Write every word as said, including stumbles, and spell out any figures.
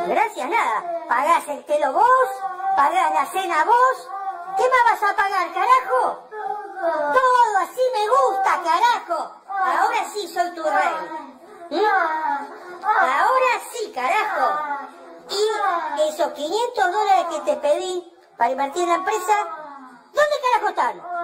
Gracias nada. Pagás el telo vos, pagás la cena vos. ¿Qué más vas a pagar, carajo? Todo así me gusta, carajo. Ahora sí soy tu rey. ¿Mm? Ahora sí, carajo. Y esos quinientos dólares que te pedí para invertir en la empresa, ¿dónde carajo están?